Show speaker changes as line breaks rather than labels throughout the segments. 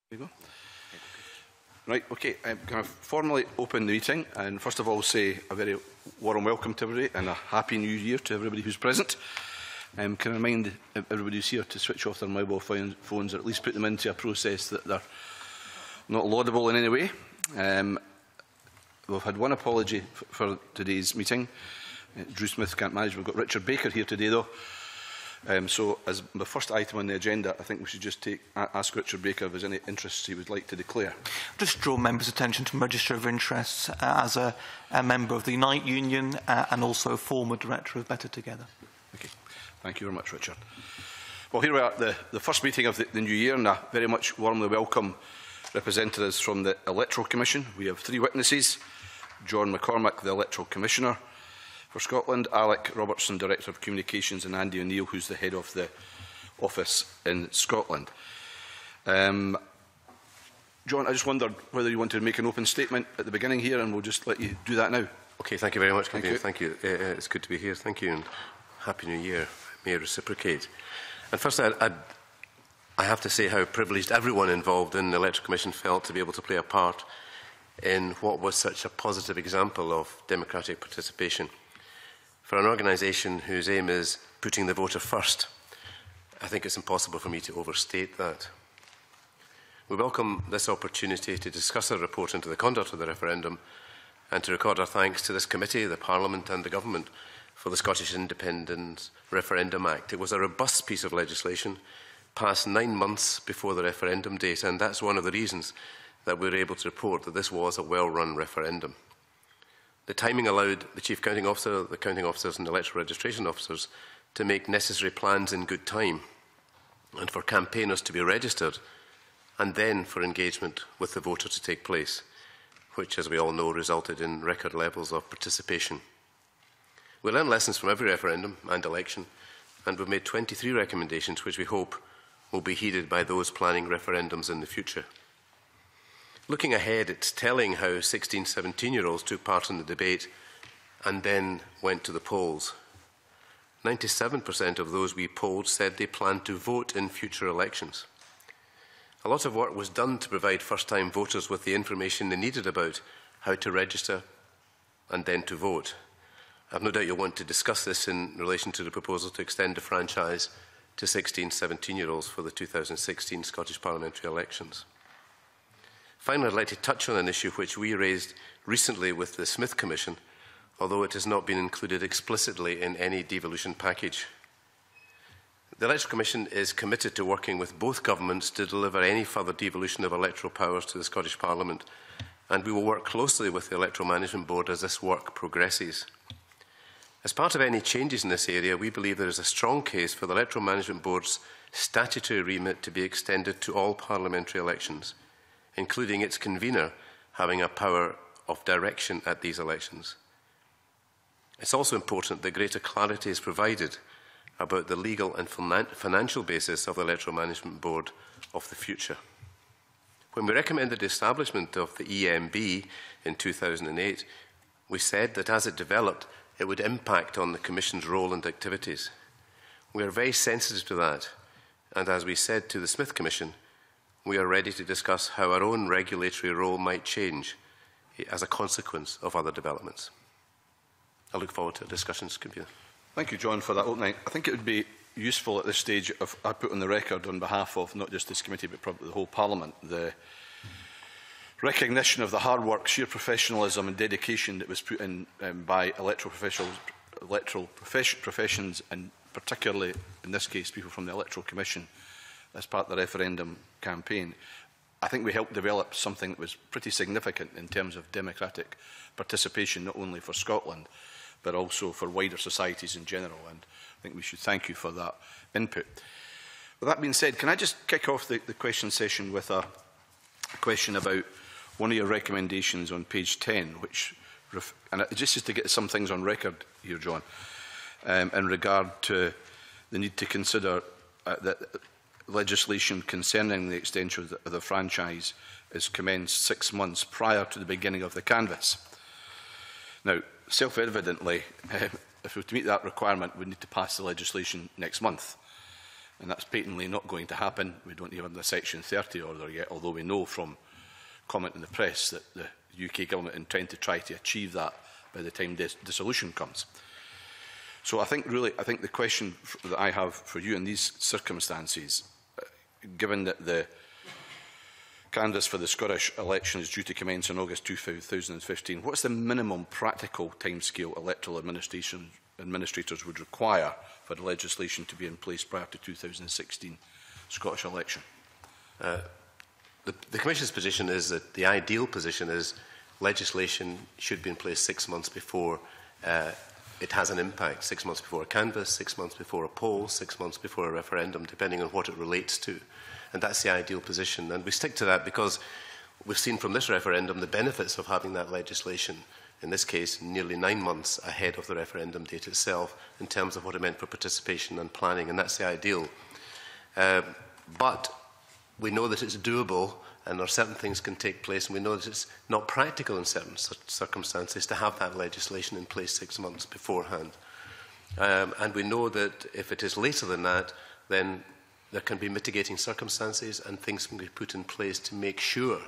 There you go. Right, okay, I'm going to formally open the meeting and first of all say a very warm welcome to everybody and a happy new year to everybody who's present. Can I remind everybody who's here to switch off their mobile phones or at least put them into a process that they're not laudable in any way. We've had one apology for today's meeting. Drew Smith can't manage. We've got Richard Baker here today though. So as the first item on the agenda, I think we should just ask Richard Baker if there's any interests he would like to declare.
Just draw members' attention to the Register of Interests as a member of the Unite Union and also a former director of Better Together.
Okay. Thank you very much, Richard. Well, here we are at the first meeting of the new year, and I very much warmly welcome representatives from the Electoral Commission. We have three witnesses: John McCormick, the Electoral Commissioner for Scotland, Alec Robertson, Director of Communications, and Andy O'Neill, who's the head of the office in Scotland. John, I just wondered whether you wanted to make an open statement at the beginning here, and we'll just let you do that now.
Okay, thank you very much. Thank you. It's good to be here. Thank you, and Happy New Year. May I reciprocate. And first, I have to say how privileged everyone involved in the Electoral Commission felt to be able to play a part in what was such a positive example of democratic participation. For an organisation whose aim is putting the voter first, I think it's impossible for me to overstate that. We welcome this opportunity to discuss our report into the conduct of the referendum and to record our thanks to this committee, the Parliament and the Government for the Scottish Independence Referendum Act. It was a robust piece of legislation passed 9 months before the referendum date, and that's one of the reasons that we were able to report that this was a well-run referendum. The timing allowed the Chief Counting Officer, the counting officers and electoral registration officers to make necessary plans in good time and for campaigners to be registered and then for engagement with the voter to take place, which, as we all know, resulted in record levels of participation. We learn lessons from every referendum and election, and we've made 23 recommendations which we hope will be heeded by those planning referendums in the future. Looking ahead, it's telling how 16, 17-year-olds took part in the debate and then went to the polls. 97% of those we polled said they planned to vote in future elections. A lot of work was done to provide first-time voters with the information they needed about how to register and then to vote. I've no doubt you'll want to discuss this in relation to the proposal to extend the franchise to 16, 17-year-olds for the 2016 Scottish parliamentary elections. Finally, I'd like to touch on an issue which we raised recently with the Smith Commission, although it has not been included explicitly in any devolution package. The Electoral Commission is committed to working with both governments to deliver any further devolution of electoral powers to the Scottish Parliament, and we will work closely with the Electoral Management Board as this work progresses. As part of any changes in this area, we believe there is a strong case for the Electoral Management Board's statutory remit to be extended to all parliamentary elections, including its convener having a power of direction at these elections. It's also important that greater clarity is provided about the legal and financial basis of the Electoral Management Board of the future. When we recommended the establishment of the EMB in 2008, we said that as it developed, it would impact on the Commission's role and activities. We are very sensitive to that, and as we said to the Smith Commission, we are ready to discuss how our own regulatory role might change as a consequence of other developments. I look forward to discussions.
Thank you, John, for that opening. I think it would be useful at this stage if I put on the record on behalf of not just this committee but probably the whole Parliament the recognition of the hard work, sheer professionalism and dedication that was put in by electoral professions and particularly in this case people from the Electoral Commission as part of the referendum campaign. I think we helped develop something that was pretty significant in terms of democratic participation, not only for Scotland, but also for wider societies in general. And I think we should thank you for that input. With that being said, can I just kick off the question session with a question about one of your recommendations on page 10, which, and just to get some things on record here, John, in regard to the need to consider that legislation concerning the extension of the franchise is commenced 6 months prior to the beginning of the canvass. Now, self-evidently, if we were to meet that requirement, we need to pass the legislation next month. and that's patently not going to happen. We don't even have the Section 30 order yet, although we know from comment in the press that the UK government intend to try to achieve that by the time dissolution comes. So I think the question that I have for you in these circumstances, given that the canvass for the Scottish election is due to commence in August 2015, what's the minimum practical timescale electoral administrators would require for the legislation to be in place prior to 2016 Scottish election?
The Commission's position is that the ideal position is legislation should be in place 6 months before it has an impact, 6 months before a canvass, 6 months before a poll, 6 months before a referendum, depending on what it relates to. And that's the ideal position. And we stick to that because we've seen from this referendum the benefits of having that legislation, in this case, nearly 9 months ahead of the referendum date itself, in terms of what it meant for participation and planning, and that's the ideal. But we know that it's doable, and there are certain things can take place, and we know that it's not practical in certain circumstances to have that legislation in place 6 months beforehand. And we know that if it is later than that, then there can be mitigating circumstances and things can be put in place to make sure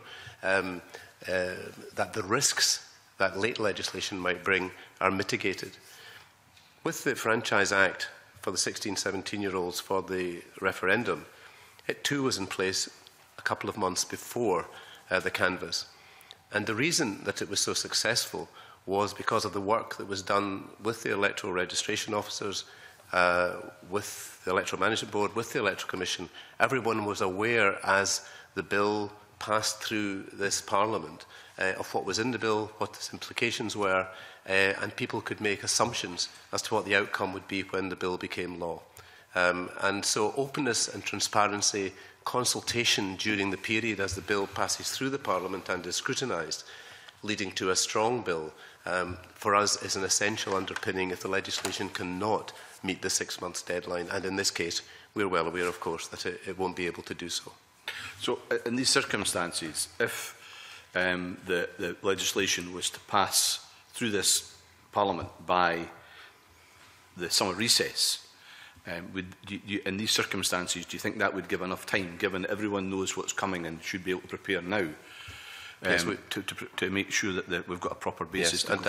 that the risks that late legislation might bring are mitigated. With the Franchise Act for the 16-17-year-olds for the referendum, it too was in place a couple of months before the canvass. And the reason that it was so successful was because of the work that was done with the electoral registration officers, with the Electoral Management Board, with the Electoral Commission. Everyone was aware as the bill passed through this Parliament of what was in the bill, what its implications were, and people could make assumptions as to what the outcome would be when the bill became law. And so openness and transparency, consultation during the period as the bill passes through the Parliament and is scrutinised, leading to a strong bill, for us is an essential underpinning if the legislation cannot meet the 6 months deadline. And in this case, we're well aware, of course, that it won't be able to do so.
So in these circumstances, if the legislation was to pass through this Parliament by the summer recess, in these circumstances, do you think that would give enough time, given that everyone knows what's coming and should be able to prepare now, yes, to make sure that we've got a proper basis?
Yes, and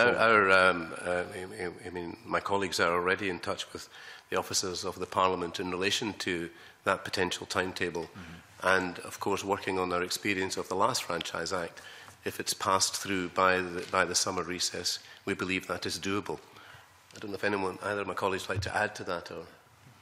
I mean, my colleagues are already in touch with the officers of the Parliament in relation to that potential timetable. And, of course, working on our experience of the last Franchise Act, if it's passed through by the summer recess, we believe that is doable. I don't know if either of my colleagues would like to add to that. Or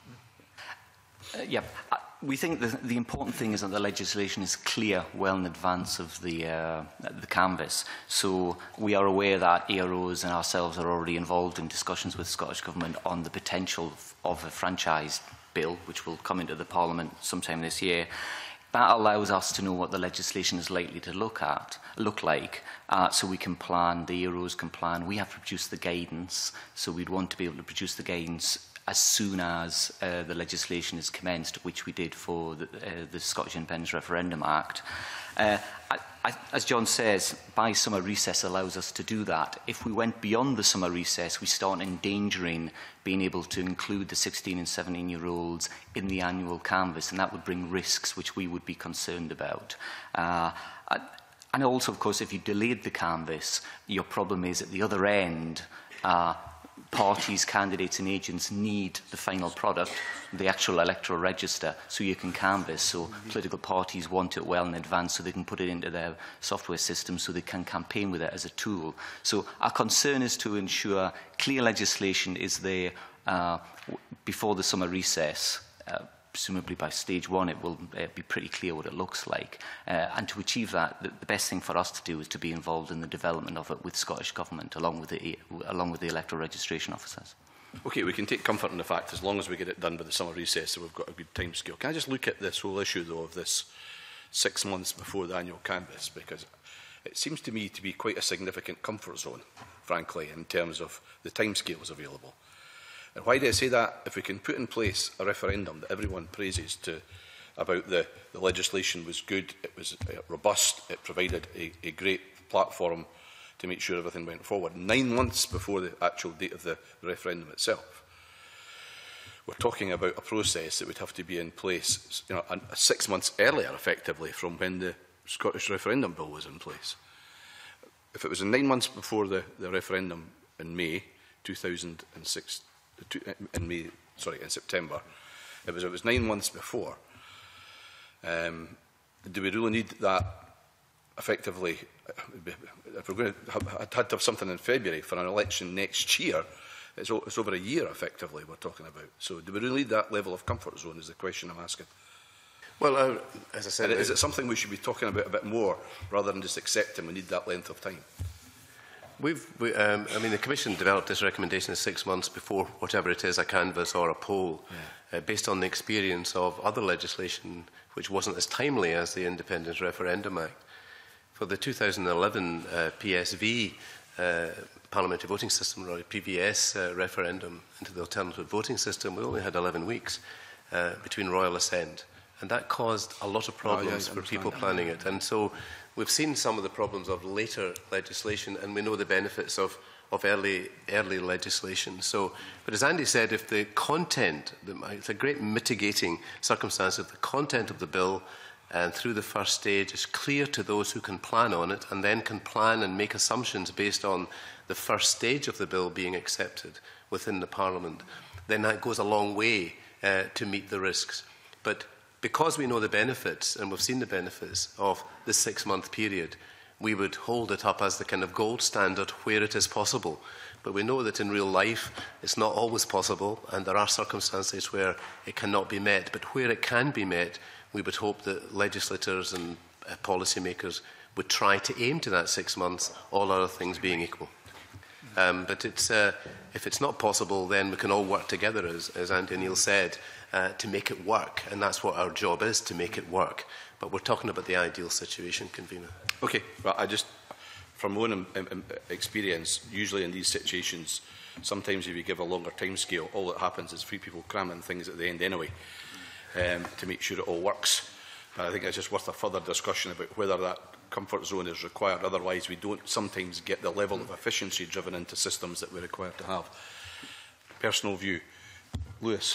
yeah, we think the important thing is that the legislation is clear well in advance of the canvass. So we are aware that AROs and ourselves are already involved in discussions with the Scottish Government on the potential of a franchise bill, which will come into the Parliament sometime this year. That allows us to know what the legislation is likely to look like, so we can plan, the AROs can plan. We have to produce the guidance, so we'd want to be able to produce the guidance as soon as the legislation is commenced, which we did for the Scottish Independence Referendum Act. As John says, by summer recess allows us to do that. If we went beyond the summer recess, we start endangering being able to include the 16 and 17-year-olds in the annual canvass, and that would bring risks which we would be concerned about. And also, of course, if you delayed the canvass, your problem is at the other end, parties, candidates and agents need the final product, the actual electoral register, so you can canvass. So political parties want it well in advance so they can put it into their software system so they can campaign with it as a tool. So our concern is to ensure clear legislation is there before the summer recess. Presumably by stage one, it will be pretty clear what it looks like. And to achieve that, the best thing for us to do is to be involved in the development of it with Scottish Government, along with the electoral registration officers.
OK, we can take comfort in the fact as long as we get it done by the summer recess, so we've got a good time scale. Can I just look at this whole issue, though, of this 6 months before the annual canvass? Because it seems to me to be quite a significant comfort zone, frankly, in terms of the timescales available. And why do I say that? If we can put in place a referendum that everyone praises about the legislation was good, it was robust, it provided a great platform to make sure everything went forward, 9 months before the actual date of the referendum itself, we're talking about a process that would have to be in place, 6 months earlier, effectively, from when the Scottish referendum bill was in place. If it was 9 months before the referendum in May 2006, in September, if it was 9 months before, do we really need that effectively? If we're going to had to have something in February for an election next year, it's over a year effectively we're talking about. So do we really need that level of comfort zone is the question I'm asking.
Well, as I said...
Is it something we should be talking about a bit more rather than just accepting we need that length of time?
I mean, the Commission developed this recommendation 6 months before whatever it is, a canvass or a poll, based on the experience of other legislation which wasn't as timely as the Independence Referendum Act. For the 2011 PSV, Parliamentary Voting System, or PVS referendum into the alternative voting system, we only had 11 weeks between royal assent. And that caused a lot of problems for people planning it. And so we've seen some of the problems of later legislation, and we know the benefits of early legislation. So, but as Andy said, if the content, it's a great mitigating circumstance, if the content of the bill and through the first stage is clear to those who can plan on it, and then can plan and make assumptions based on the first stage of the bill being accepted within the Parliament, then that goes a long way to meet the risks. But because we know the benefits, and we've seen the benefits of the 6 month period, we would hold it up as the kind of gold standard where it is possible. But we know that in real life, it's not always possible, and there are circumstances where it cannot be met. But where it can be met, we would hope that legislators and policymakers would try to aim to that 6 months, all other things being equal. But if it's not possible, then we can all work together, as Andy O'Neill said, to make it work. And that's what our job is, to make it work. But we're talking about the ideal situation, Convener.
Okay, well, from my own experience, usually in these situations, sometimes if you give a longer time scale, all that happens is three people cramming things at the end anyway, to make sure it all works. But I think it's just worth a further discussion about whether that comfort zone is required. Otherwise, we don't sometimes get the level of efficiency driven into systems that we're required to have. Personal view. Lewis.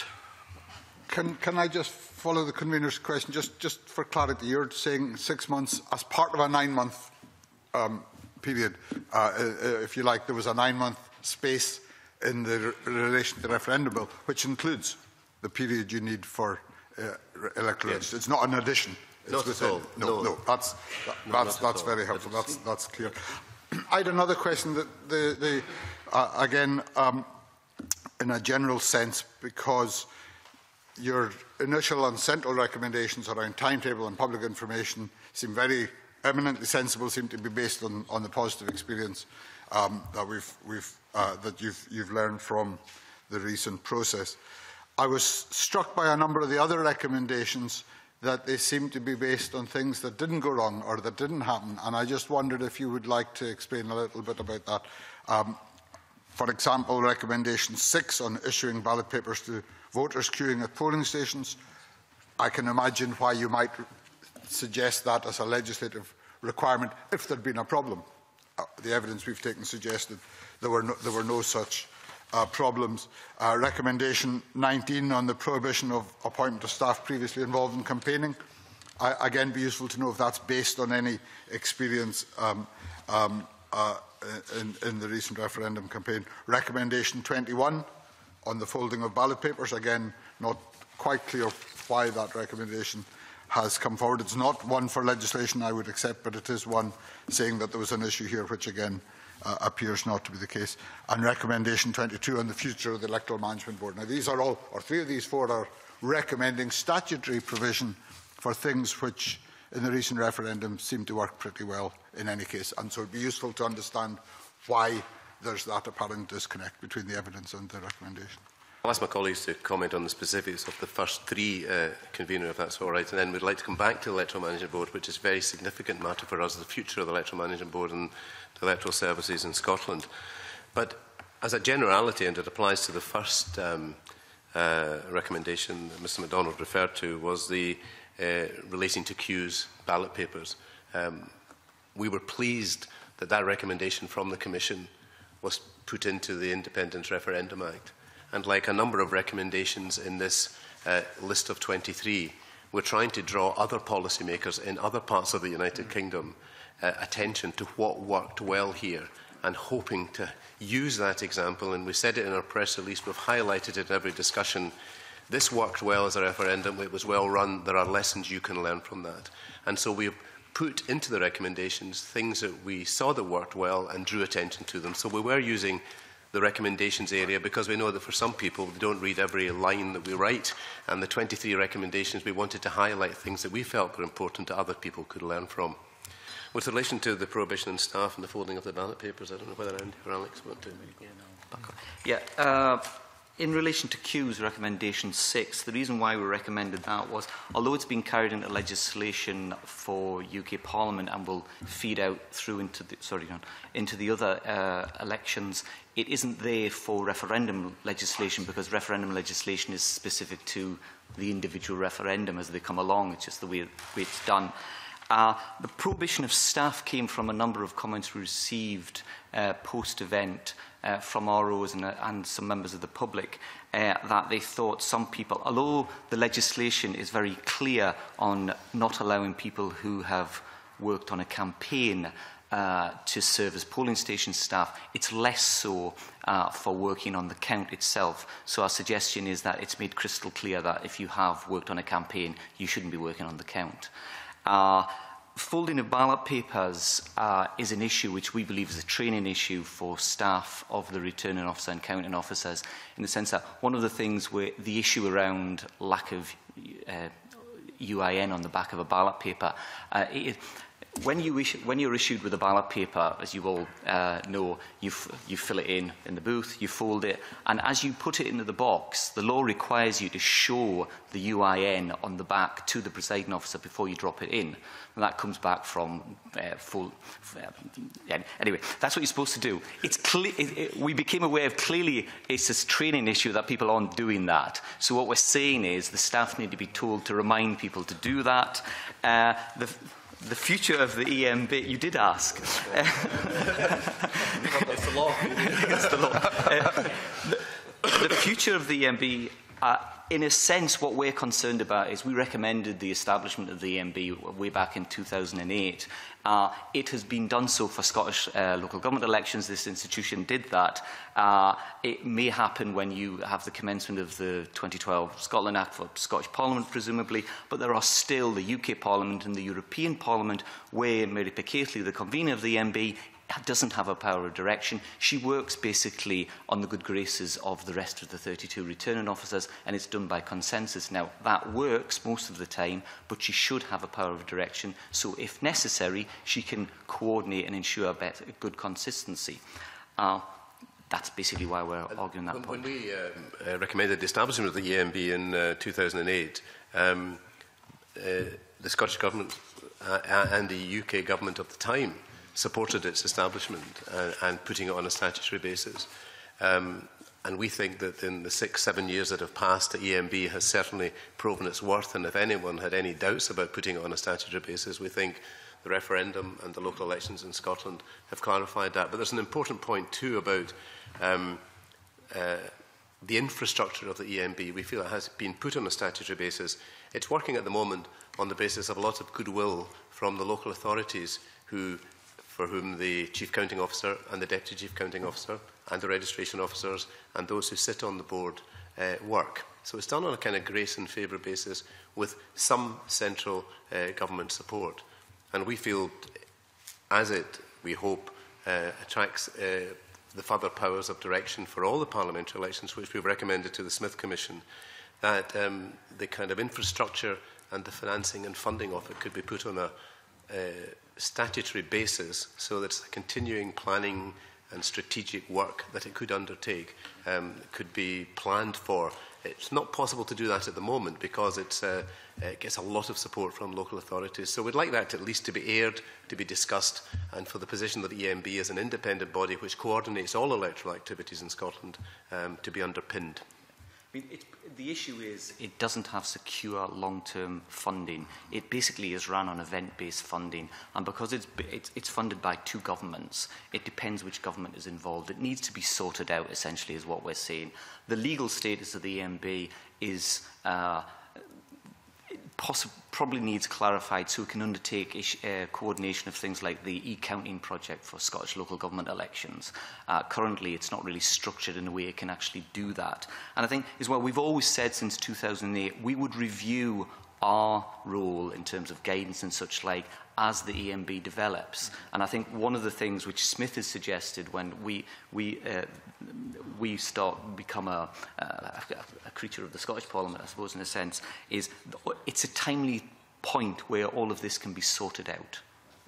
Can I just follow the convener's question? Just for clarity, you're saying 6 months as part of a 9 month period. If you like, there was a 9 month space in the relation to the referendum bill, which includes the period you need for electoral. Yes. It's not an addition. It's
not
within.
at all.
No. That's very helpful. That's clear. I had another question that again, in a general sense, because your initial and central recommendations around timetable and public information seem very eminently sensible, seem to be based on the positive experience that you've learned from the recent process. I was struck by a number of the other recommendations that they seem to be based on things that didn't go wrong or that didn't happen, and I just wondered if you would like to explain a little bit about that. For example, recommendation 6 on issuing ballot papers to voters queuing at polling stations. I can imagine why you might suggest that as a legislative requirement if there had been a problem. The evidence we've taken suggested there were no such problems. Recommendation 19 on the prohibition of appointment of staff previously involved in campaigning. Again, be useful to know if that's based on any experience in the recent referendum campaign. Recommendation 21 on the folding of ballot papers. Again, not quite clear why that recommendation has come forward. It's not one for legislation I would accept, but it is one saying that there was an issue here which again appears not to be the case. And recommendation 22 on the future of the Electoral Management Board. Now these are all, or three of these four are recommending statutory provision for things which in the recent referendum seem to work pretty well in any case. And so it would be useful to understand why there's that apparent disconnect between the evidence and the recommendation.
I'll ask my colleagues to comment on the specifics of the first three, Convener, if that's all right, and then we'd like to come back to the Electoral Management Board, which is a very significant matter for us, the future of the Electoral Management Board and the electoral services in Scotland. But as a generality, and it applies to the first recommendation that Mr MacDonald referred to, was the relating to queues, ballot papers. We were pleased that that recommendation from the Commission was put into the Independence Referendum Act. And like a number of recommendations in this list of 23, we're trying to draw other policymakers in other parts of the United Kingdom attention to what worked well here, and hoping to use that example. And we said it in our press release, we've highlighted it in every discussion. This worked well as a referendum, it was well run, there are lessons you can learn from that. And so we've put into the recommendations things that we saw that worked well and drew attention to them. So we were using the recommendations area because we know that for some people they don't read every line that we write, and the 23 recommendations we wanted to highlight things that we felt were important that other people could learn from. With relation to the prohibition on staff and the folding of the ballot papers, I don't know whether Andy or Alex want to...
In relation to Q's recommendation 6, the reason why we recommended that was, although it's been carried into legislation for UK Parliament and will feed out through into the other elections, it isn't there for referendum legislation, because referendum legislation is specific to the individual referendum as they come along. It's just the way it's done. The prohibition of staff came from a number of comments we received post-event from ROs and some members of the public, that they thought some people, although the legislation is very clear on not allowing people who have worked on a campaign to serve as polling station staff, it's less so for working on the count itself. So our suggestion is that it's made crystal clear that if you have worked on a campaign, you shouldn't be working on the count. Folding of ballot papers is an issue which we believe is a training issue for staff of the returning officer and counting officers, in the sense that one of the things where the issue around lack of UIN on the back of a ballot paper, when you're issued with a ballot paper, as you all know, you fill it in the booth, you fold it, and as you put it into the box, the law requires you to show the UIN on the back to the presiding officer before you drop it in. And that comes back from anyway, that's what you're supposed to do. We became aware of clearly it's a training issue that people aren't doing that. So what we're saying is the staff need to be told to remind people to do that. The future of the EMB, you did ask.
It's the law.
It's the law. The future of the EMB, in a sense, what we're concerned about is we recommended the establishment of the EMB way back in 2008. It has been done so for Scottish local government elections. This institution did that. It may happen when you have the commencement of the 2012 Scotland Act for Scottish Parliament, presumably, but there are still the UK Parliament and the European Parliament where Mary Picaitley, the convener of the EMB, doesn't have a power of direction. She works basically on the good graces of the rest of the 32 returning officers, and it's done by consensus. Now, that works most of the time, but she should have a power of direction, so if necessary, she can coordinate and ensure good consistency. That's basically why we're arguing that point.
When we recommended the establishment of the EMB in 2008, the Scottish Government and the UK Government at the time supported its establishment and putting it on a statutory basis. And we think that in the 6-7 years that have passed, the EMB has certainly proven its worth, and if anyone had any doubts about putting it on a statutory basis, we think the referendum and the local elections in Scotland have clarified that. But there's an important point too about the infrastructure of the EMB. We feel it has been put on a statutory basis. It's working at the moment on the basis of a lot of goodwill from the local authorities for whom the Chief Counting Officer and the Deputy Chief Counting Officer and the registration officers and those who sit on the board work. So it's done on a kind of grace and favour basis with some central government support. And we feel, as it, we hope, attracts the further powers of direction for all the parliamentary elections, which we've recommended to the Smith Commission, that the kind of infrastructure and the financing and funding of it could be put on a statutory basis, so that it's a continuing planning and strategic work that it could undertake, could be planned for. It's not possible to do that at the moment because it gets a lot of support from local authorities. So we'd like that at least to be aired, to be discussed, and for the position that the EMB as an independent body which coordinates all electoral activities in Scotland to be underpinned.
The issue is it doesn't have secure long-term funding. It basically is run on event-based funding, and because it's funded by two governments, it depends which government is involved. It needs to be sorted out, essentially, is what we're saying. The legal status of the EMB is probably needs clarified so we can undertake coordination of things like the e-counting project for Scottish local government elections. Currently, it's not really structured in a way it can actually do that. And I think, as well, we've always said since 2008 we would review our role in terms of guidance and such like as the EMB develops. And I think one of the things which Smith has suggested when we start become a creature of the Scottish Parliament, I suppose, in a sense, is it's a timely point where all of this can be sorted out.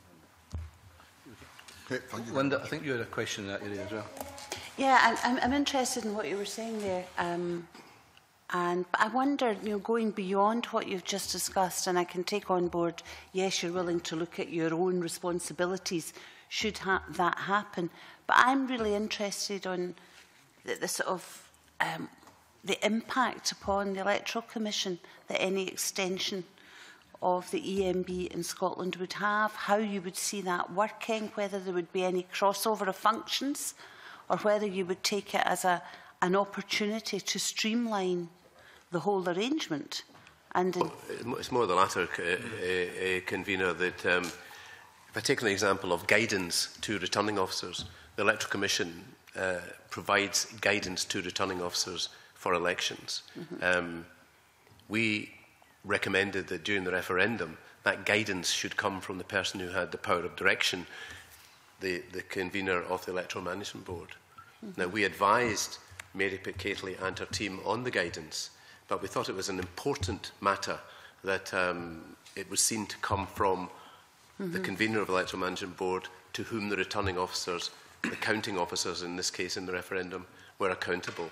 Okay, thank you.
Linda, I think you had a question in that area as well.
Yeah, I'm interested in what you were saying there. And I wonder, going beyond what you've just discussed, and I can take on board, yes, you're willing to look at your own responsibilities should that happen. But I'm really interested on the sort of the impact upon the Electoral Commission that any extension of the EMB in Scotland would have, how you would see that working, whether there would be any crossover of functions, or whether you would take it as an opportunity to streamline the whole arrangement. And
it's more the latter, convener, that if I take an example of guidance to returning officers, the Electoral Commission provides guidance to returning officers for elections. We recommended that during the referendum, that guidance should come from the person who had the power of direction, the convener of the Electoral Management Board. Now, we advised Mary Pitt-Cately and her team on the guidance, but we thought it was an important matter that it was seen to come from the convener of the Electoral Management Board, to whom the returning officers, the counting officers in this case in the referendum, were accountable.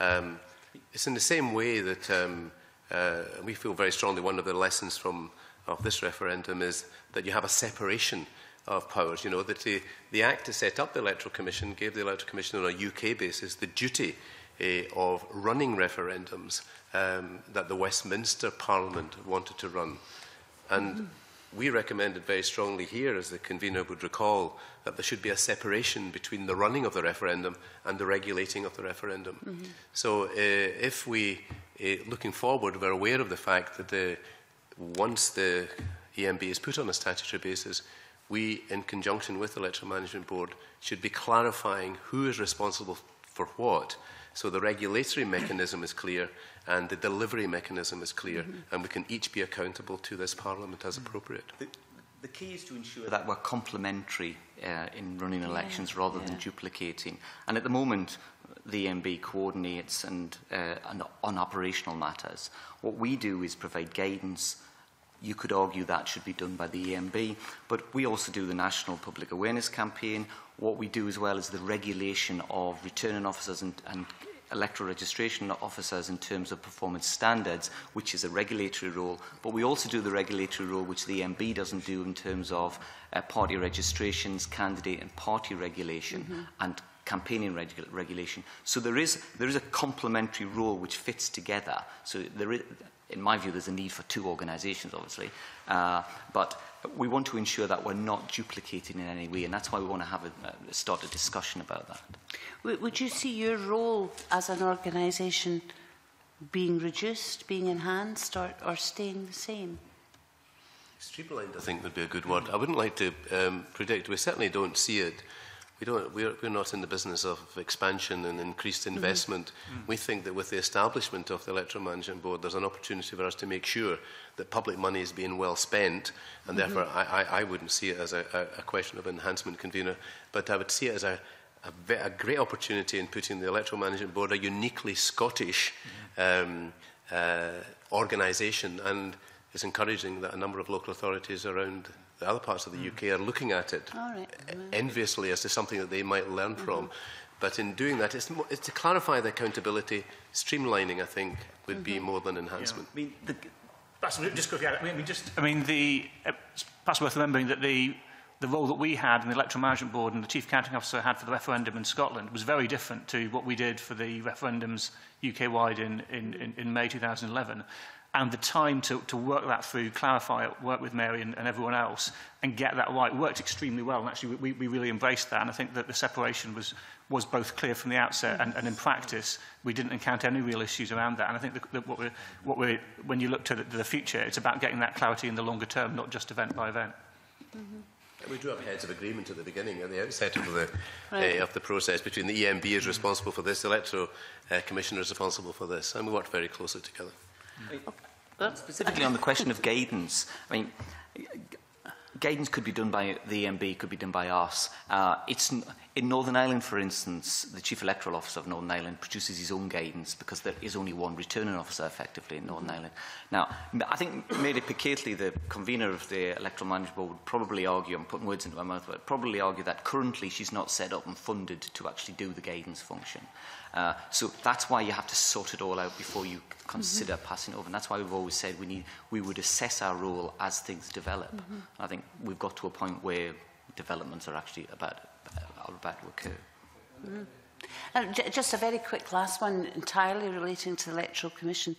It's in the same way that we feel very strongly one of the lessons of this referendum is that you have a separation of powers. You know, that the Act to set up the Electoral Commission gave the Electoral Commission on a UK basis the duty of running referendums that the Westminster Parliament wanted to run. And we recommended very strongly here, as the convener would recall, that there should be a separation between the running of the referendum and the regulating of the referendum. So if we, looking forward, we're aware of the fact that once the EMB is put on a statutory basis, we, in conjunction with the Electoral Management Board, should be clarifying who is responsible for what. So the regulatory mechanism is clear and the delivery mechanism is clear, and we can each be accountable to this Parliament as appropriate.
The key is to ensure that we're complementary in running elections rather than duplicating. And at the moment, the EMB coordinates and on operational matters. What we do is provide guidance. You could argue that should be done by the EMB, but we also do the National Public Awareness Campaign. What we do as well is the regulation of returning officers and electoral registration officers in terms of performance standards, which is a regulatory role. But we also do the regulatory role which the EMB doesn't do in terms of party registrations, candidate and party regulation, and campaigning regulation. So there is a complementary role which fits together. So there is, in my view, there's a need for two organisations, obviously, but we want to ensure that we're not duplicating in any way, and that's why we want to have start a discussion about that.
Would you see your role as an organisation being reduced, being enhanced, or staying the same?
Streamlined, I think, would be a good word. I wouldn't like to predict. We certainly don't see it. We're not in the business of expansion and increased investment. We think that with the establishment of the Electoral Management Board, there's an opportunity for us to make sure that public money is being well spent, and therefore I wouldn't see it as a question of enhancement, convener, but I would see it as a great opportunity in putting the Electoral Management Board, a uniquely Scottish organisation, and it's encouraging that a number of local authorities around the other parts of the UK are looking at it enviously as to something that they might learn from. But in doing that, it's to clarify the accountability. Streamlining, I think, would be more than enhancement.
Yeah. It's perhaps worth remembering that the role that we had in the Electoral Management Board and the Chief Accounting Officer had for the referendum in Scotland was very different to what we did for the referendums UK-wide in May 2011. And the time to work that through, clarify it, work with Mary and everyone else, and get that right worked extremely well. And actually, we really embraced that. And I think that the separation was both clear from the outset, and in practice, we didn't encounter any real issues around that. And I think that when you look to the future, it's about getting that clarity in the longer term, not just event by event.
We drew up heads of agreement at the beginning, at the outset of the process, between the EMB is responsible for this, the Electoral Commission is responsible for this, and we worked very closely together.
Specifically on the question of guidance, I mean, guidance could be done by the EMB, could be done by us. In Northern Ireland, for instance, the Chief Electoral Officer of Northern Ireland produces his own guidance because there is only one returning officer effectively in Northern Ireland. Now, I think Mary Piccately, the convener of the Electoral Management Board, would probably argue, I'm putting words into my mouth, but probably argue that currently she's not set up and funded to actually do the guidance function. So that's why you have to sort it all out before you consider passing it over. And that's why we've always said we would assess our role as things develop. I think we've got to a point where developments are actually about to occur.
Just a very quick last one, entirely relating to the Electoral Commission.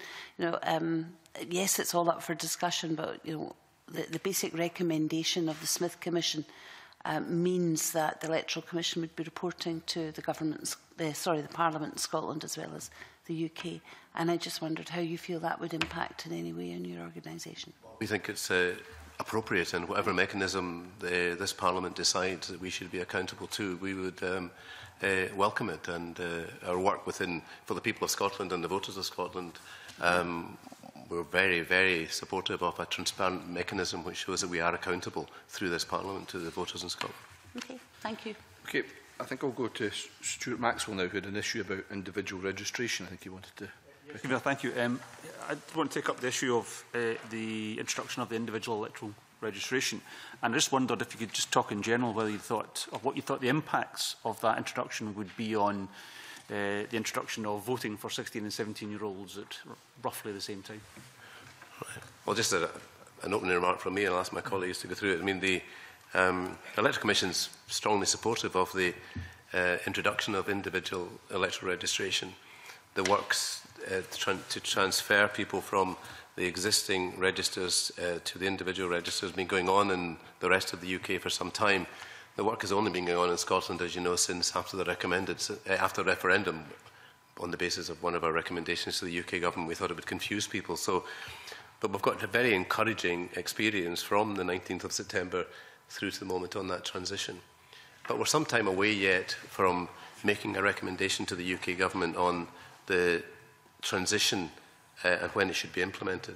Yes, it's all up for discussion, but the basic recommendation of the Smith Commission means that the Electoral Commission would be reporting to the the Parliament in Scotland as well as the UK. And I just wondered how you feel that would impact in any way on your organisation.
We think it's appropriate, and whatever mechanism this Parliament decides that we should be accountable to, we would welcome it, and our work for the people of Scotland and the voters of Scotland, we're very, very supportive of a transparent mechanism which shows that we are accountable through this Parliament to the voters in Scotland.
Okay, thank you.
Okay, I think I'll go to Stuart Maxwell now, who had an issue about individual registration. I think he wanted to...
Thank you. I want to take up the issue of the introduction of the individual electoral registration. And I just wondered if you could just talk in general whether you thought, or what you thought the impacts of that introduction would be on the introduction of voting for 16 and 17-year-olds at roughly the same time.
Right. Well, just an opening remark from me, and I'll ask my colleagues to go through it. I mean, the Electoral Commission is strongly supportive of the introduction of individual electoral registration. The works to transfer people from the existing registers to the individual registers has been going on in the rest of the UK for some time. The work has only been going on in Scotland, as you know, since after the referendum, on the basis of one of our recommendations to the UK government. We thought it would confuse people. But we've got a very encouraging experience from the 19th of September through to the moment on that transition. But we're some time away yet from making a recommendation to the UK government on the transition and when it should be implemented.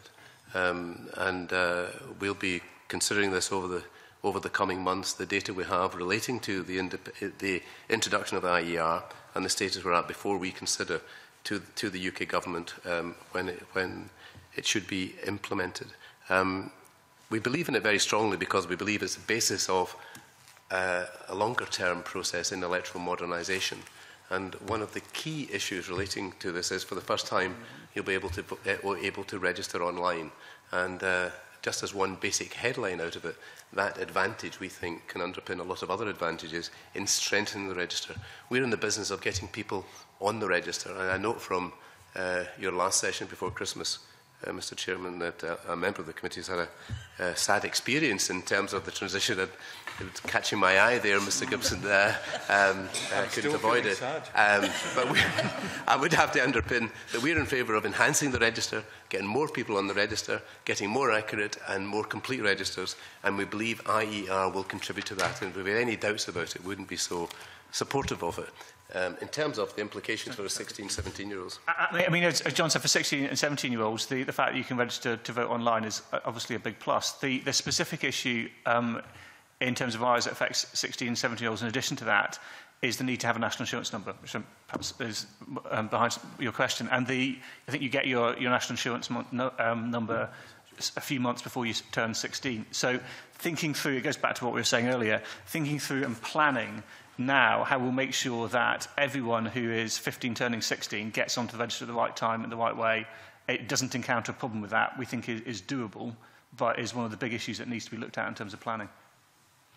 We'll be considering this over the coming months, the data we have relating to the introduction of the IER and the status we're at before we consider to the UK government when it should be implemented. We believe in it very strongly because we believe it's the basis of a longer-term process in electoral modernisation. And one of the key issues relating to this is, for the first time, you'll be able to register online. And just as one basic headline out of it, that advantage, we think, can underpin a lot of other advantages in strengthening the register. We're in the business of getting people on the register. And I note from your last session before Christmas, Mr. Chairman, that a member of the committee has had a sad experience in terms of the transition. It was catching my eye there, Mr. Gibson. Couldn't avoid it. But I would have to underpin that we're in favour of enhancing the register, getting more people on the register, getting more accurate and more complete registers, and we believe IER will contribute to that. And if we have any doubts about it, wouldn't be so supportive of it. In terms of the implications for 16, 17-year-olds?
I mean, as John said, for 16 and 17-year-olds, the fact that you can register to vote online is obviously a big plus. The specific issue in terms of IERs that affects 16 and 17-year-olds, in addition to that, is the need to have a national insurance number, which perhaps is behind your question. And I think you get your national insurance number a few months before you turn 16. So thinking through, it goes back to what we were saying earlier, thinking through and planning now how we'll make sure that everyone who is 15 turning 16 gets onto the register at the right time and the right way. It doesn't encounter a problem with that. We think is doable, but is one of the big issues that needs to be looked at in terms of planning.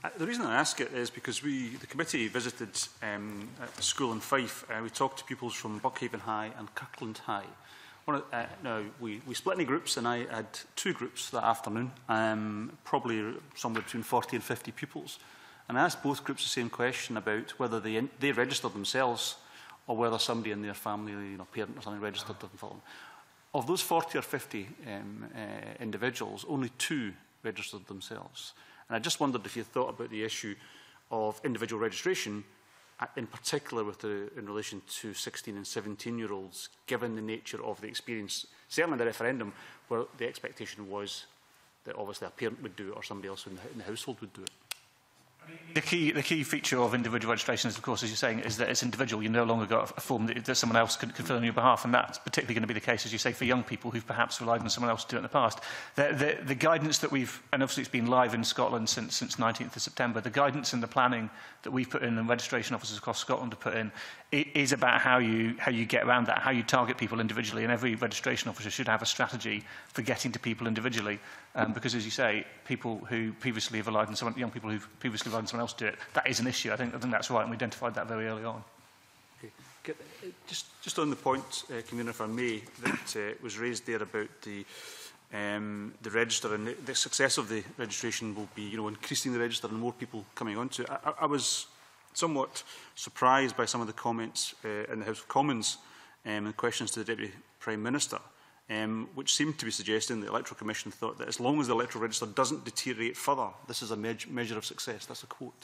The reason I ask it is because the committee visited at the school in Fife. We talked to pupils from Buckhaven High and Kirkland High. Now, we split into groups, and I had 2 groups that afternoon, probably somewhere between 40 and 50 pupils. And I asked both groups the same question about whether they registered themselves or whether somebody in their family, parent or something, registered them for them. Of those 40 or 50 individuals, only 2 registered themselves. And I just wondered if you thought about the issue of individual registration, in particular in relation to 16 and 17-year-olds, given the nature of the experience, certainly in the referendum, where the expectation was that obviously a parent would do it or somebody else in the household would do it.
The key feature of individual registration is, of course, as you're saying, is that it's individual. You no longer got a form that someone else can fill on your behalf, and that's particularly going to be the case, as you say, for young people who've perhaps relied on someone else to do it in the past. The guidance that we've, and obviously it's been live in Scotland since 19th of September, the guidance and the planning that we've put in and registration officers across Scotland have put in is about how you get around that, how you target people individually, and every registration officer should have a strategy for getting to people individually. Because, as you say, people who previously have relied on someone, young people who've previously relied on someone else to do it, that is an issue. I think that's right, and we identified that very early on.
Okay. Just on the point, Convener, if I may, that was raised there about the register, and the success of the registration will be, increasing the register and more people coming onto it. I was somewhat surprised by some of the comments in the House of Commons and questions to the Deputy Prime Minister, which seemed to be suggesting the Electoral Commission thought that as long as the electoral register doesn't deteriorate further, this is a measure of success. That's a quote.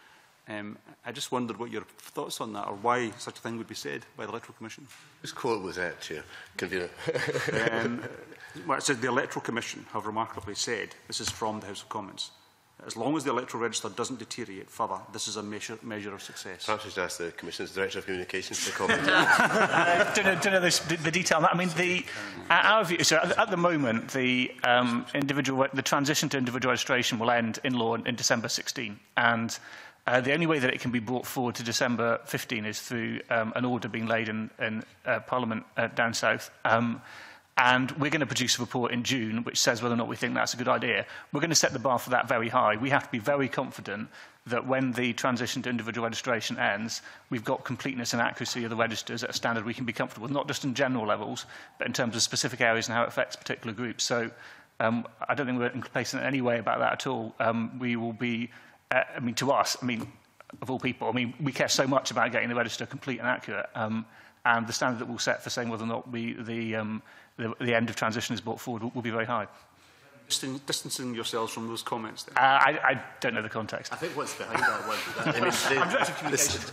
I just wondered what your thoughts on that, or why such a thing would be said by the Electoral Commission.
Whose quote was that, Chair? Convener.
Well, it said the Electoral Commission have remarkably said, this is from the House of Commons, as long as the electoral register doesn't deteriorate further, this is a measure of success.
Perhaps we should ask the Commission's Director of Communications to comment.
Don't know the detail on that. I mean, our view, so at the moment, the transition to individual registration will end in law in December 16, and the only way that it can be brought forward to December 15 is through an order being laid in Parliament down south. And we're going to produce a report in June which says whether or not we think that's a good idea. We're going to set the bar for that very high. We have to be very confident that when the transition to individual registration ends, we've got completeness and accuracy of the registers at a standard we can be comfortable with, not just in general levels, but in terms of specific areas and how it affects particular groups. So I don't think we're complacent in any way about that at all. We will be, to us, of all people, we care so much about getting the register complete and accurate. And the standard that we'll set for saying whether or not the end of transition is brought forward will be very high.
Distancing yourselves from those comments, then?
I don't know the context.
I think what's behind that was that
I'm Director of Communications.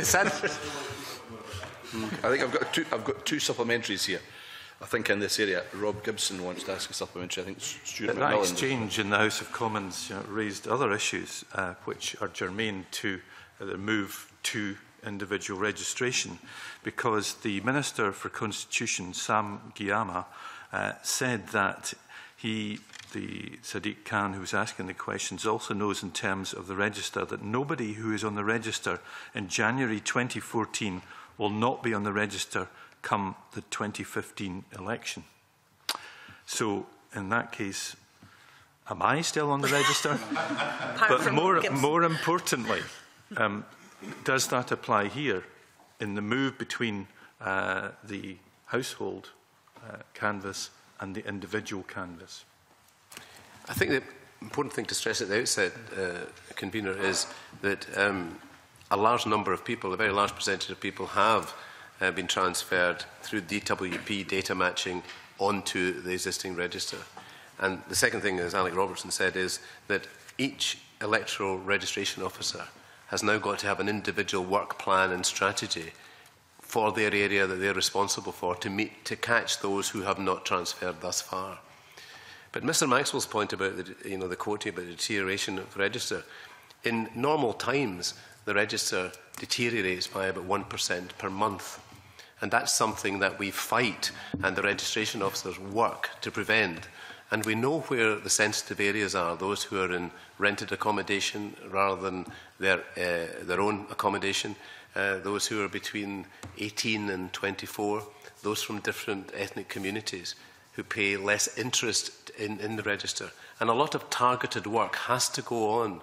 I think I've got two supplementaries here. I think in this area, Rob Gibson wants to ask a supplementary. I think Stuart
That exchange in the House of Commons raised other issues which are germane to the move to individual registration, because the Minister for Constitution, Sam Gyama, said that the Sadiq Khan, who was asking the questions, also knows in terms of the register that nobody who is on the register in January 2014 will not be on the register come the 2015 election. So, in that case, am I still on the register? But more importantly, does that apply here in the move between the household canvass and the individual canvass?
I think the important thing to stress at the outset, Convener, is that a large number of people, a very large percentage of people, have been transferred through DWP data matching onto the existing register. And the second thing, as Alec Robertson said, is that each electoral registration officer has now got to have an individual work plan and strategy for their area that they're responsible for to catch those who have not transferred thus far. But Mr. Maxwell's point about the quoting about the deterioration of the register, in normal times the register deteriorates by about 1% per month, and that's something that we fight and the registration officers work to prevent. And we know where the sensitive areas are, those who are in rented accommodation rather than their own accommodation, those who are between 18 and 24, those from different ethnic communities who pay less interest in the register. And a lot of targeted work has to go on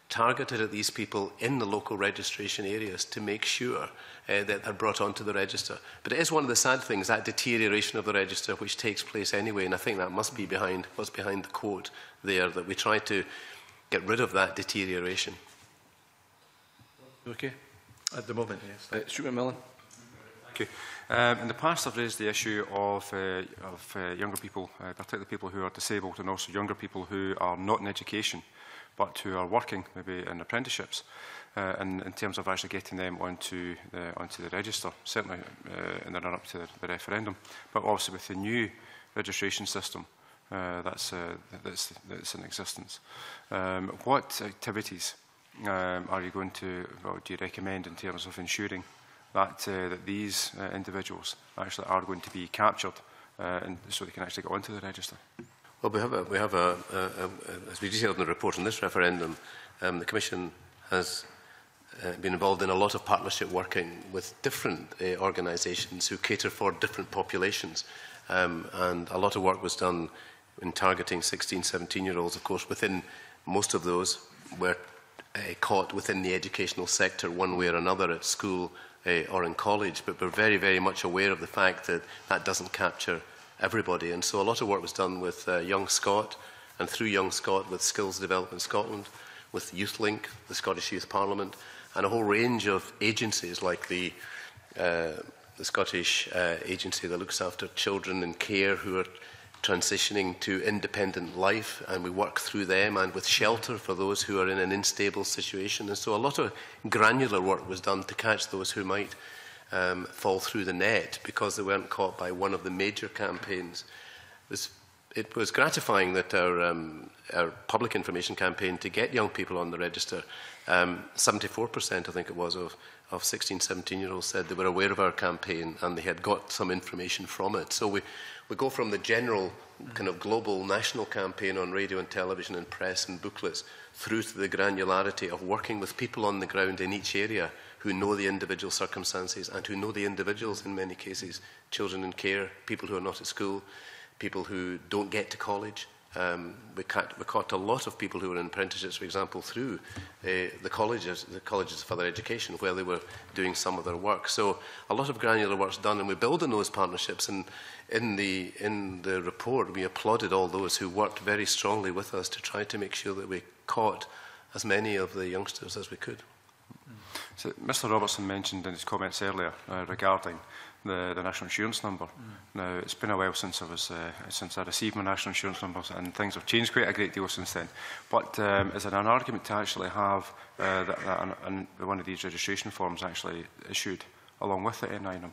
targeted at these people in the local registration areas to make sure that they're brought onto the register. But it is one of the sad things, that deterioration of the register, which takes place anyway, and I think that must be behind what's behind the quote there, that we try to get rid of that deterioration.
Okay?
At the moment, yes.
Stuart McMillan.
Thank you. In the past, I've raised the issue of younger people, particularly people who are disabled, and also younger people who are not in education, but who are working maybe in apprenticeships, and in terms of actually getting them onto the register, certainly in the run-up to the referendum. But obviously with the new registration system that's in existence, what activities are you going to, or do you recommend in terms of ensuring that that these individuals actually are going to be captured, and so they can actually get onto the register?
Well, we have as we detailed in the report on this referendum, the Commission has been involved in a lot of partnership working with different organisations who cater for different populations, and a lot of work was done in targeting 16, 17-year-olds. Of course, within most of those were caught within the educational sector one way or another at school or in college, but we're very, very much aware of the fact that that doesn't capture everybody. And so a lot of work was done with Young Scot, and through Young Scot with Skills Development Scotland, with YouthLink, the Scottish Youth Parliament, and a whole range of agencies like the Scottish agency that looks after children in care who are transitioning to independent life, and we work through them, and with shelter for those who are in an unstable situation. And so a lot of granular work was done to catch those who might fall through the net because they weren't caught by one of the major campaigns. It was gratifying that our public information campaign to get young people on the register, 74% I think it was of 16, 17-year-olds said they were aware of our campaign and they had got some information from it. So we go from the general kind of global national campaign on radio and television and press and booklets through to the granularity of working with people on the ground in each area who know the individual circumstances and who know the individuals in many cases, children in care, people who are not at school, people who don't get to college. We caught a lot of people who were in apprenticeships, for example, through the colleges of further education, where they were doing some of their work. So a lot of granular work's done, and we build on those partnerships. And in the report, we applauded all those who worked very strongly with us to try to make sure that we caught as many of the youngsters as we could.
So Mr. Robertson mentioned in his comments earlier regarding the national insurance number. Now, it's been a while since I received my national insurance numbers, and things have changed quite a great deal since then. But is there an argument to actually have one of these registration forms actually issued along with the NI number?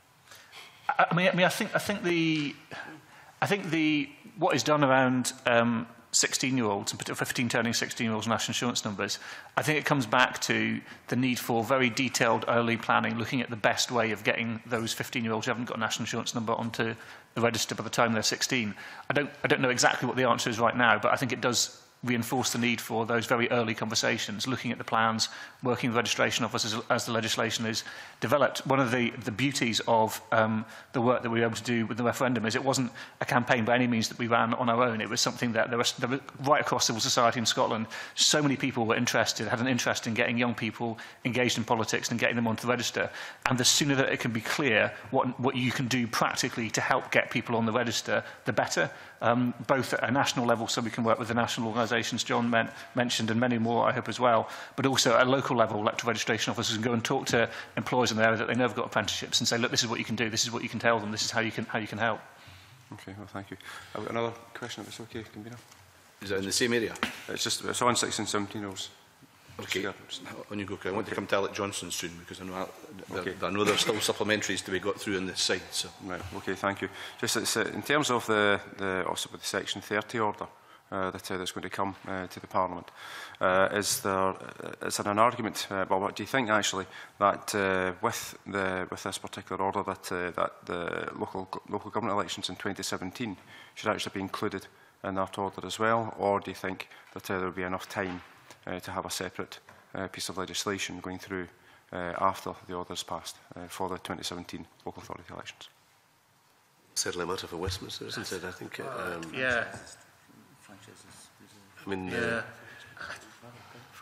I think what is done around 16-year-olds, and particularly 15 turning 16-year-olds national insurance numbers, I think it comes back to the need for very detailed early planning, looking at the best way of getting those 15-year-olds who haven't got a national insurance number onto the register by the time they're 16. I don't know exactly what the answer is right now, but I think it does reinforce the need for those very early conversations, looking at the plans, working with registration officers as the legislation is developed. One of the beauties of the work that we were able to do with the referendum is it wasn't a campaign by any means that we ran on our own. It was something that there was right across civil society in Scotland. So many people were interested, had an interest in getting young people engaged in politics and getting them onto the register. And the sooner that it can be clear what you can do practically to help get people on the register, the better. Both at a national level, so we can work with the national organisations John mentioned, and many more, I hope, as well, but also at a local level, electoral registration officers can go and talk to employers in the area that they know have got apprenticeships and say, look, this is what you can do, this is what you can tell them, this is how you can help.
Okay, well, thank you. I've got another question, if it's okay, Convener.
Is that in the same area?
It's on 16 and 17-year-olds.
Okay, on you go, I want to come to Alec Johnson soon, because I know there's still supplementaries to be got through on this side. So. Right,
okay, thank you. Just in terms of also with the Section 30 order that's going to come to the Parliament, is there an argument, well, what do you think actually, that with this particular order that the local government elections in 2017 should actually be included in that order as well, or do you think that there will be enough time to have a separate piece of legislation going through after the order is passed for the 2017 local authority elections?
Certainly a matter for Westminster, isn't it? I think.
Yeah.
I mean,
yeah.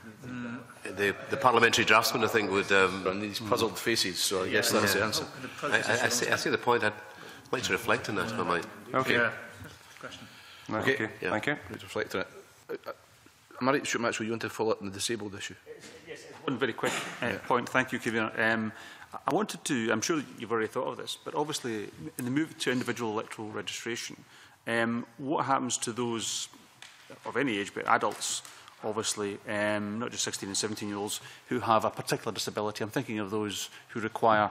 The parliamentary draftsman, I think, would...
and these puzzled faces, so I guess that's the answer.
I see the point. I'd like to reflect on that if I might.
Okay.
Yeah.
Okay.
Yeah.
Thank you.
Reflect on it. Am I right, Stuart Maxwell, you want to follow up on the disabled issue?
Yes, one very quick point. Thank you, Convener. I wanted to, I'm sure you've already thought of this, but obviously in the move to individual electoral registration, what happens to those of any age, but adults, obviously, not just 16 and 17-year-olds, who have a particular disability? I'm thinking of those who require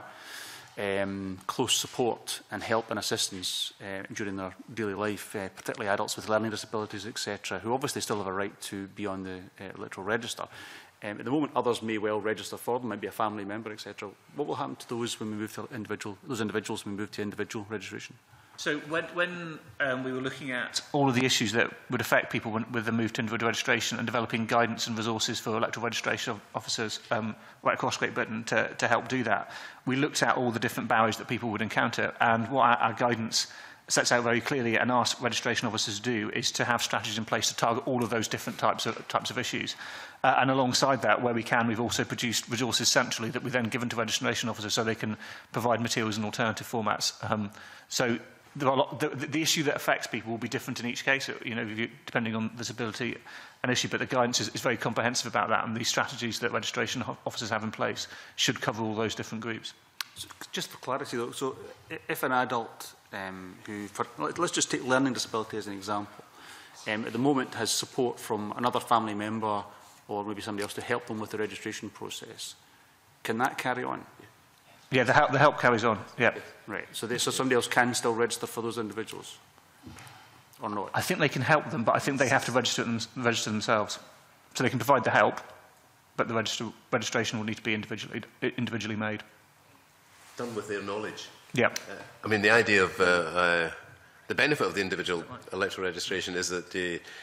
close support and help and assistance during their daily life, particularly adults with learning disabilities, etc., who obviously still have a right to be on the electoral register. At the moment, others may well register for them, maybe a family member, etc. What will happen to those when we move to individuals when we move to individual registration?
So when we were looking at all of the issues that would affect people with the move to individual registration and developing guidance and resources for electoral registration officers right across Great Britain to help do that, we looked at all the different barriers that people would encounter, and what our guidance sets out very clearly and asks registration officers to do is to have strategies in place to target all of those different types of issues. And alongside that, where we can, we've also produced resources centrally that we then given to registration officers so they can provide materials in alternative formats. So there are the issue that affects people will be different in each case, depending on disability and issue, but the guidance is very comprehensive about that, and these strategies that registration officers have in place should cover all those different groups.
So just for clarity, though, so if an adult let's just take learning disability as an example, at the moment has support from another family member or maybe somebody else to help them with the registration process, can that carry on?
Yeah, the help carries on. Yeah.
Right. So somebody else can still register for those individuals, or not?
I think they can help them, but I think they have to register themselves. So they can provide the help, but the registration will need to be individually made.
Done with their knowledge.
Yeah.
I mean, the idea of the benefit of the individual electoral registration is that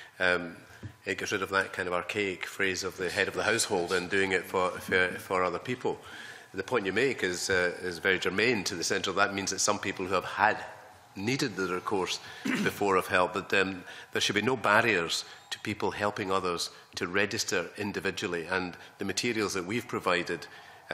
it gets rid of that kind of archaic phrase of the head of the household and doing it for other people. The point you make is very germane to the centre. That means that some people who have needed the recourse before of help, that there should be no barriers to people helping others to register individually. And the materials that we've provided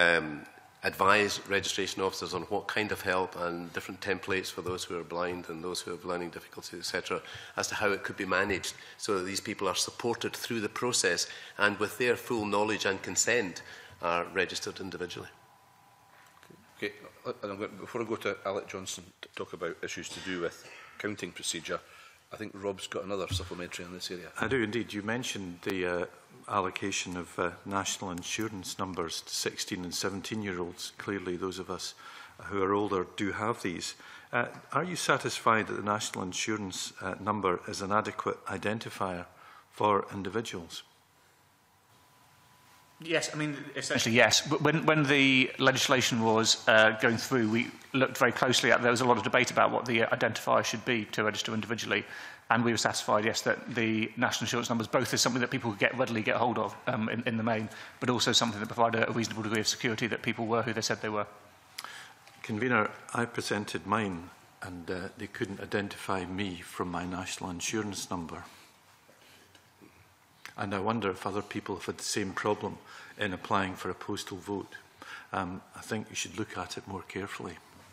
advise registration officers on what kind of help and different templates for those who are blind and those who have learning difficulties, etc., as to how it could be managed so that these people are supported through the process and with their full knowledge and consent are registered individually.
Okay, before I go to Alec Johnson to talk about issues to do with counting procedure, I think Rob's got another supplementary in this area.
I do indeed. You mentioned the allocation of national insurance numbers to 16 and 17-year-olds. Clearly, those of us who are older do have these. Are you satisfied that the national insurance number is an adequate identifier for individuals?
Yes, I mean, essentially yes. But when the legislation was going through, we looked very closely at, there was a lot of debate about what the identifier should be to register individually. And we were satisfied, yes, that the national insurance numbers both is something that people could readily get hold of in the main, but also something that provided a reasonable degree of security that people were who they said they were.
Convener, I presented mine and they couldn't identify me from my national insurance number. And I wonder if other people have had the same problem in applying for a postal vote. I think you should look at it more carefully.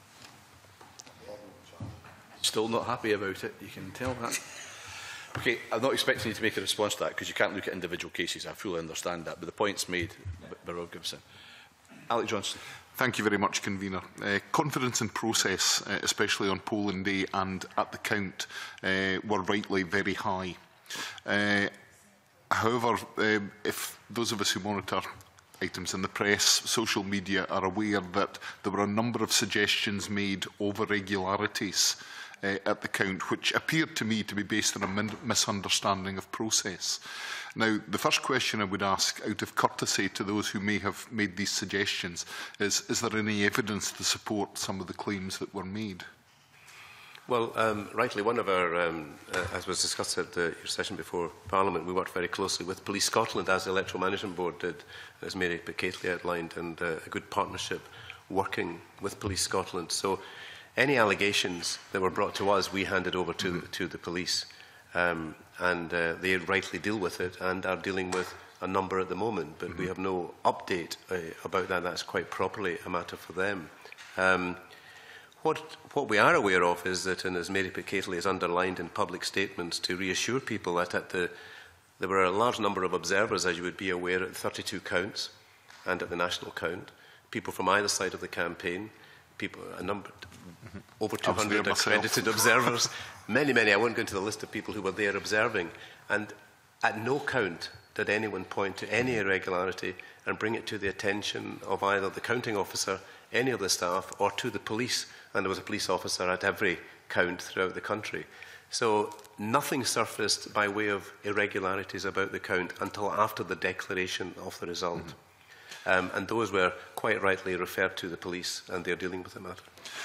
Still not happy about it, you can tell that. Okay, I'm not expecting you to make a response to that because you can't look at individual cases. I fully understand that, but the point's made by Rob Gibson. Alec Johnson.
Thank you very much, Convener. Confidence in process, especially on polling day and at the count, were rightly very high. However, if those of us who monitor items in the press, social media, are aware that there were a number of suggestions made of irregularities at the count, which appeared to me to be based on a misunderstanding of process. Now, the first question I would ask, out of courtesy to those who may have made these suggestions, is there any evidence to support some of the claims that were made?
Well, rightly, one of our, as was discussed at your session before Parliament, we worked very closely with Police Scotland, as the Electoral Management Board did, as Mary Cately outlined, and a good partnership working with Police Scotland. So any allegations that were brought to us, we handed over to the police, and they rightly deal with it and are dealing with a number at the moment, but we have no update about that. That's quite properly a matter for them. What we are aware of is that, and as Mary Piccately has underlined in public statements, to reassure people that there were a large number of observers, as you would be aware, at 32 counts and at the national count, people from either side of the campaign, over 200 accredited observers, many, I won't go into the list of people who were there observing, and at no count did anyone point to any irregularity and bring it to the attention of either the counting officer, any of the staff, or to the police, and there was a police officer at every count throughout the country. So nothing surfaced by way of irregularities about the count until after the declaration of the result. And those were quite rightly referred to the police, and they're dealing with the matter.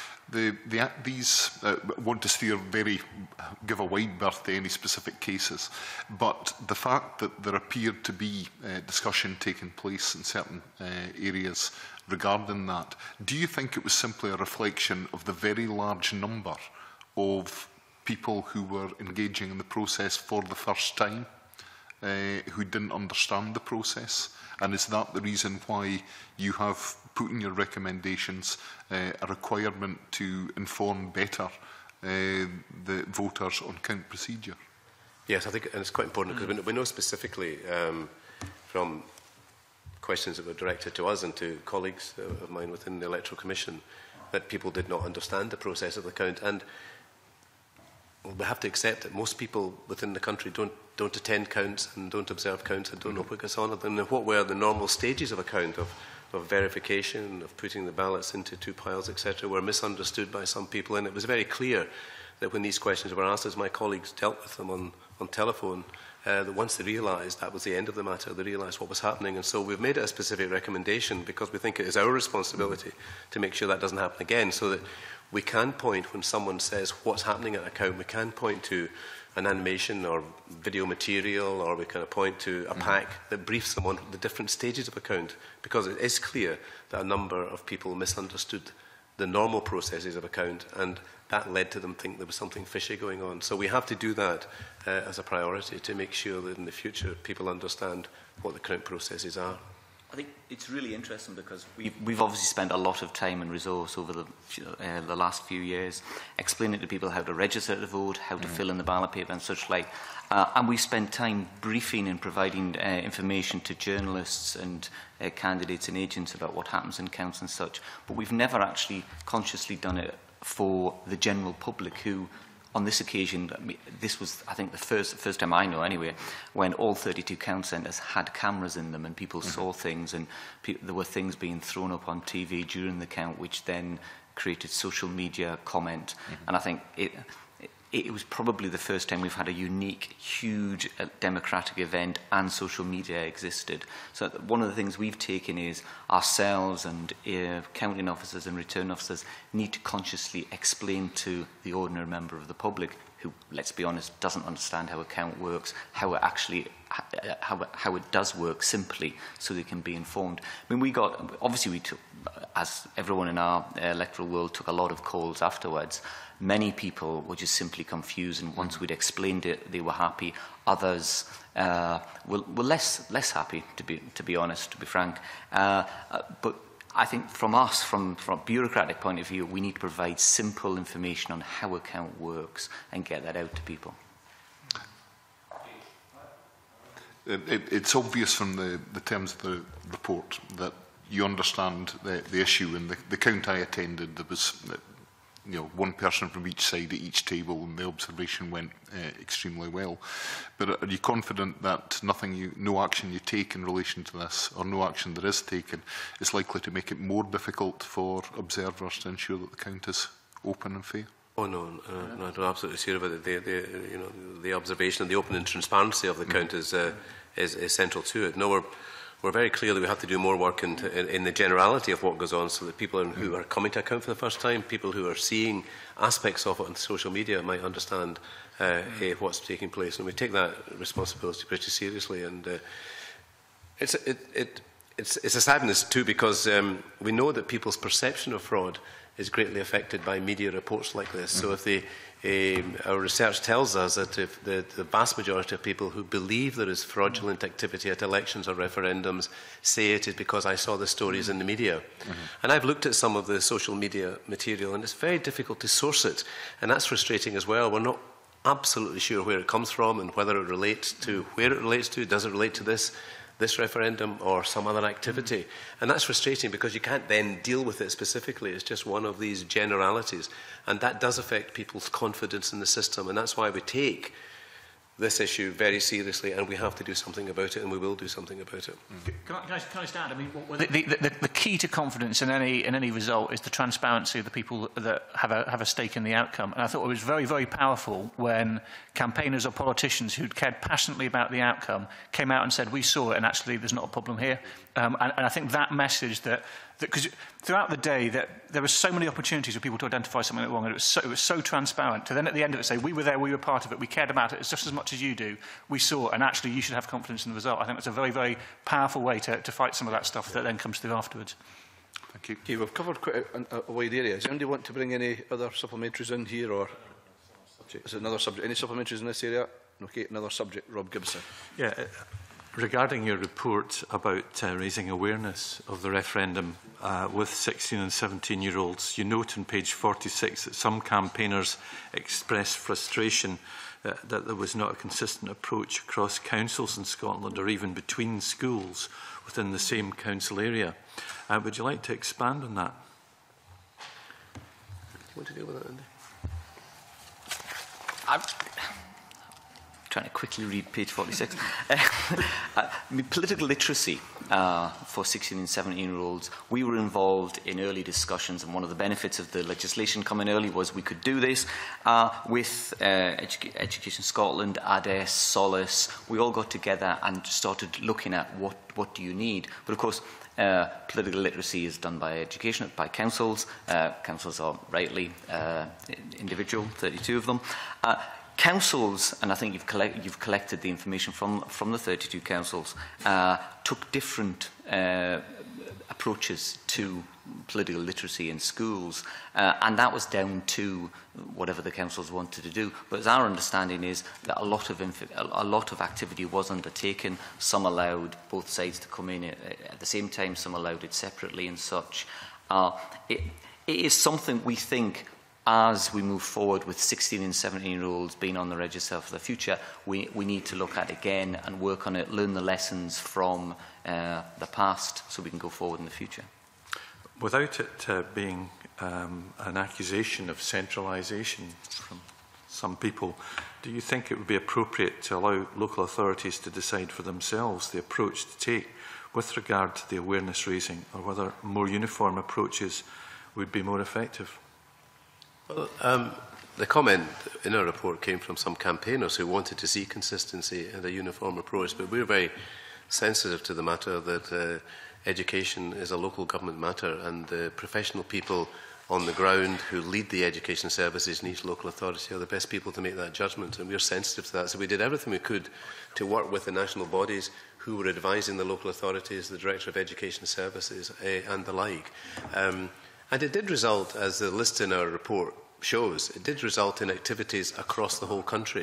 These
want to give a wide berth to any specific cases, but the fact that there appeared to be discussion taking place in certain areas regarding that, do you think it was simply a reflection of the very large number of people who were engaging in the process for the first time, who didn't understand the process? And is that the reason why you have put in your recommendations a requirement to inform better the voters on count procedure?
Yes, I think and it's quite important because we know specifically from questions that were directed to us and to colleagues of mine within the Electoral Commission that people did not understand the process of the count. And we have to accept that most people within the country don't attend counts and don't observe counts and don't know what goes on at them. And what were the normal stages of a count, of verification, of putting the ballots into two piles, etc., were misunderstood by some people. And it was very clear that when these questions were asked, as my colleagues dealt with them on telephone, that once they realised that was the end of the matter, they realised what was happening. And so we've made it a specific recommendation because we think it is our responsibility to make sure that doesn't happen again, so that we can point, when someone says what's happening at a count, we can point to an animation or video material, or we can point to a pack that briefs them on the different stages of a count, because it is clear that a number of people misunderstood the normal processes of a count, and that led to them think there was something fishy going on. So we have to do that as a priority to make sure that in the future people understand what the count processes are.
I think it's really interesting because we've obviously spent a lot of time and resource over the last few years explaining to people how to register to vote, how to fill in the ballot paper and such like. And we've spent time briefing and providing information to journalists and candidates and agents about what happens in counts and such. But we've never actually consciously done it for the general public who, on this occasion, this was, I think, the first time I know anyway, when all 32 count centres had cameras in them and people saw things, and there were things being thrown up on TV during the count, which then created social media comment. And I think it was probably the first time we've had a unique, huge democratic event and social media existed. So one of the things we've taken is ourselves and counting officers and return officers need to consciously explain to the ordinary member of the public who, let's be honest, doesn't understand how a count works, how it does work simply, so they can be informed. I mean, we took, as everyone in our electoral world, took a lot of calls afterwards. Many people were just simply confused, and once we'd explained it, they were happy. Others were less happy, to be honest, to be frank. But I think from us, from a bureaucratic point of view, we need to provide simple information on how a count works and get that out to people.
It's obvious from the terms of the report that you understand the issue. In the count I attended, there was one person from each side at each table, and the observation went extremely well. But are you confident that no action you take in relation to this, or no action there is taken, is likely to make it more difficult for observers to ensure that the count is open and fair?
Oh no, I'm absolutely sure about it. The observation and the open and transparency of the count is central to it. No, we're very clear that we have to do more work in the generality of what goes on, so that people who are coming to account for the first time, people who are seeing aspects of it on social media, might understand what's taking place. And we take that responsibility pretty seriously. And it's a sadness too, because we know that people's perception of fraud is greatly affected by media reports like this. So if our research tells us that if the vast majority of people who believe there is fraudulent activity at elections or referendums say it is because I saw the stories in the media. And I've looked at some of the social media material, and it's very difficult to source it. And that's frustrating as well. We're not absolutely sure where it comes from and whether it relates to where it relates to. Does it relate to this referendum or some other activity? And that's frustrating because you can't then deal with it specifically. It's just one of these generalities. And that does affect people's confidence in the system. And that's why we take this issue very seriously, and we have to do something about it, and we will do something about it.
Can I just add? I mean, the key to confidence in any result is the transparency of the people that have a stake in the outcome. And I thought it was very, very powerful when campaigners or politicians who'd cared passionately about the outcome came out and said, we saw it, and actually there's not a problem here. And I think that message because throughout the day there were so many opportunities for people to identify something wrong, and it was so transparent to then at the end of it say, we were there, we were part of it, we cared about it just as much as you do, we saw it, and actually you should have confidence in the result. I think that's a very, very powerful way to fight some of that stuff that then comes through afterwards.
Thank you. Okay, we've covered quite a wide area. Does anybody want to bring any other supplementaries in here, or is it another subject? Any supplementaries in this area? Okay, another subject. Rob Gibson.
Yeah. Regarding your report about raising awareness of the referendum with 16 and 17-year-olds, you note on page 46 that some campaigners expressed frustration that there was not a consistent approach across councils in Scotland or even between schools within the same council area. Would you like to expand on that?
Do you want to deal with that, Andy?
Trying to quickly read page 46. Political literacy for 16 and 17-year-olds. We were involved in early discussions, and one of the benefits of the legislation coming early was we could do this with Education Scotland, ADES, Solace. We all got together and started looking at what do you need. But of course, political literacy is done by education, by councils. Councils are rightly individual, 32 of them. Councils, and I think you've collected the information from the 32 councils, took different approaches to political literacy in schools, and that was down to whatever the councils wanted to do. But as our understanding is that a lot of activity was undertaken. Some allowed both sides to come in at the same time, some allowed it separately and such. It is something we think, as we move forward with 16 and 17-year-olds being on the register for the future, we need to look at again and work on it, learn the lessons from the past so we can go forward in the future.
Without it being an accusation of centralisation from some people, do you think it would be appropriate to allow local authorities to decide for themselves the approach to take with regard to the awareness raising, or whether more uniform approaches would be more effective?
Well, the comment in our report came from some campaigners who wanted to see consistency and a uniform approach, but we're very sensitive to the matter that education is a local government matter, and the professional people on the ground who lead the education services in each local authority are the best people to make that judgment, and we're sensitive to that. So we did everything we could to work with the national bodies who were advising the local authorities, the Director of Education Services and the like. And it did result, as the list in our report shows, it did result in activities across the whole country.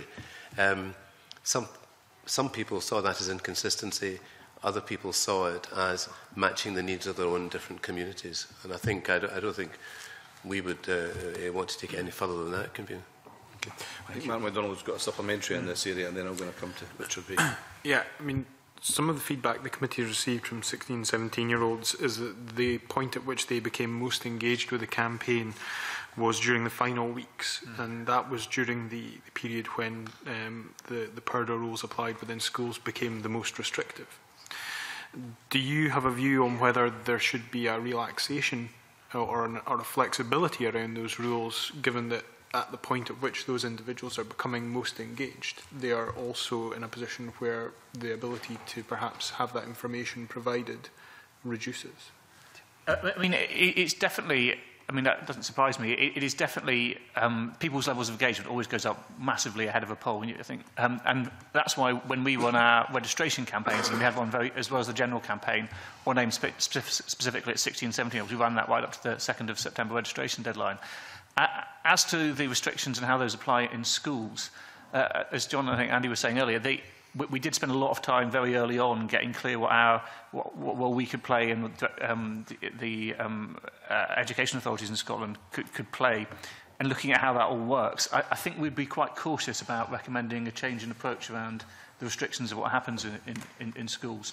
Some people saw that as inconsistency, other people saw it as matching the needs of their own different communities. And I don't think we would want to take it any further than that, can be.
Okay. I think Mark MacDonald's got a supplementary in this area, and then I'm going to come to Richard B.
Yeah, I mean, some of the feedback the committee has received from 16 and 17-year-olds is that the point at which they became most engaged with the campaign was during the final weeks, and that was during the period when the Purdah rules applied within schools became the most restrictive. Do you have a view on whether there should be a relaxation or a flexibility around those rules, given that at the point at which those individuals are becoming most engaged, they are also in a position where the ability to perhaps have that information provided reduces?
I mean, it's definitely I mean, that doesn't surprise me. It is definitely, people's levels of engagement always goes up massively ahead of a poll, I think. And that's why when we run our registration campaigns, and we had one as well as the general campaign, one aimed specifically at 16 and 17, we ran that right up to the 2nd of September registration deadline. As to the restrictions and how those apply in schools, as John, I think Andy was saying earlier, we did spend a lot of time very early on getting clear what role we could play and the education authorities in Scotland could play, and looking at how that all works. I think we'd be quite cautious about recommending a change in approach around the restrictions of what happens in schools.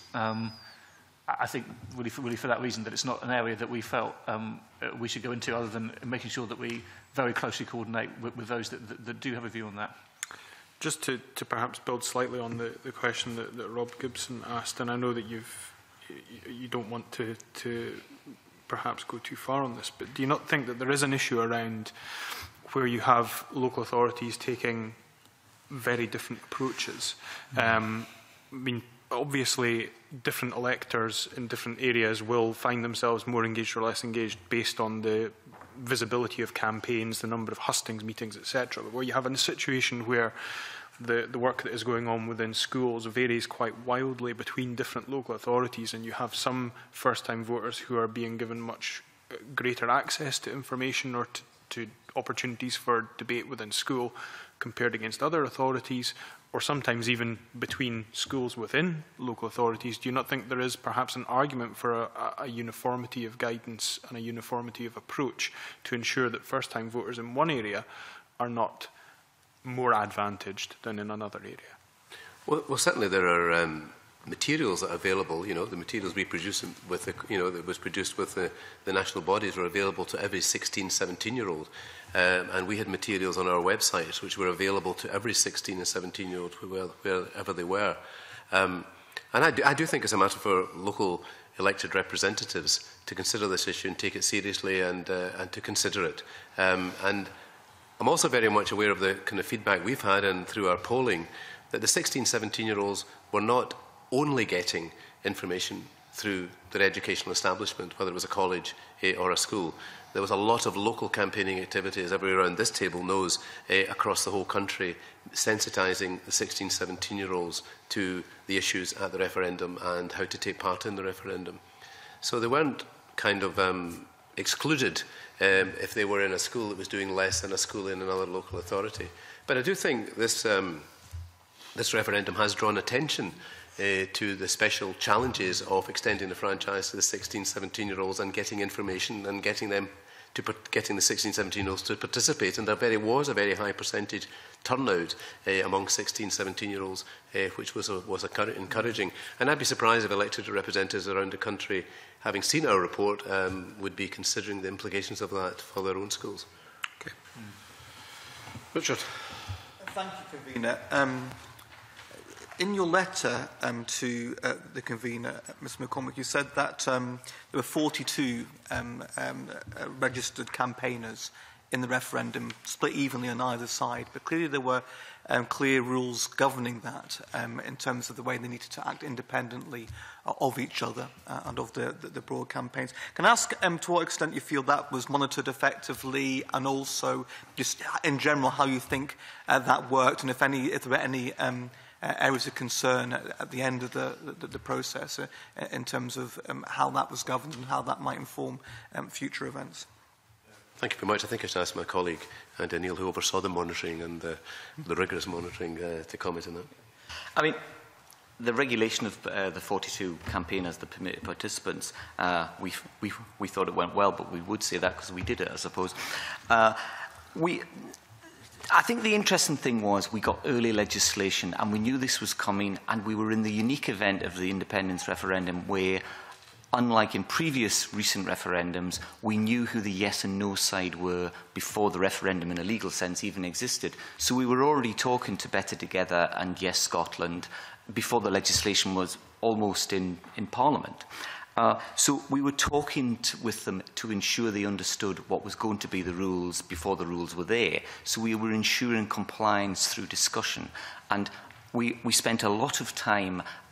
I think really for that reason, that it's not an area that we felt we should go into, other than making sure that we very closely coordinate with those that do have a view on that.
Just to perhaps build slightly on the question that Rob Gibson asked, and I know that you don't want to perhaps go too far on this, but do you not think that there is an issue around where you have local authorities taking very different approaches? I mean, obviously, different electors in different areas will find themselves more engaged or less engaged based on the visibility of campaigns, the number of hustings, meetings, etc. But where you have a situation where the work that is going on within schools varies quite wildly between different local authorities, and you have some first-time voters who are being given much greater access to information or to opportunities for debate within school compared against other authorities, or sometimes even between schools within local authorities. Do you not think there is perhaps an argument for a uniformity of guidance and a uniformity of approach to ensure that first-time voters in one area are not more advantaged than in another area?
Well, certainly there are materials that are available. The materials we produce with that was produced with the national bodies were available to every 16, 17-year-old. And we had materials on our website which were available to every 16 and 17-year-old wherever they were. And I do think it's a matter for local elected representatives to consider this issue and take it seriously and to consider it. And I'm also very much aware of the kind of feedback we've had and through our polling that the 16, 17-year-olds were not only getting information through their educational establishment, whether it was a college or a school. There was a lot of local campaigning activity, as everyone around this table knows, across the whole country, sensitising the 16, 17-year-olds to the issues at the referendum and how to take part in the referendum. So they weren't kind of excluded if they were in a school that was doing less than a school in another local authority. But I do think this referendum has drawn attention to the special challenges of extending the franchise to the 16, 17-year-olds and getting information and getting the 16, 17-year-olds to participate. And there was a very high percentage turnout among 16, 17-year-olds, which was encouraging. And I'd be surprised if elected representatives around the country, having seen our report, would be considering the implications of that for their own schools.
Okay. Richard.
Thank you, Convener. In your letter to the convener, Mr McCormick, you said that there were 42 registered campaigners in the referendum, split evenly on either side, but clearly there were clear rules governing that in terms of the way they needed to act independently of each other and of the broad campaigns. Can I ask to what extent you feel that was monitored effectively, and also just in general how you think that worked, and if there were any areas of concern at the end of the process in terms of how that was governed and how that might inform future events?
Thank you very much. I think I should ask my colleague, Neil, who oversaw the monitoring and the rigorous monitoring, to comment on that.
I mean, the regulation of the 42 campaigners, the permitted participants, we thought it went well, but we would say that because we did it, I suppose. I think the interesting thing was we got early legislation and we knew this was coming, and we were in the unique event of the independence referendum where, unlike in previous recent referendums, we knew who the yes and no side were before the referendum in a legal sense even existed. So we were already talking to Better Together and Yes Scotland before the legislation was almost in Parliament. So we were talking with them to ensure they understood what was going to be the rules before the rules were there. So we were ensuring compliance through discussion. And we spent a lot of time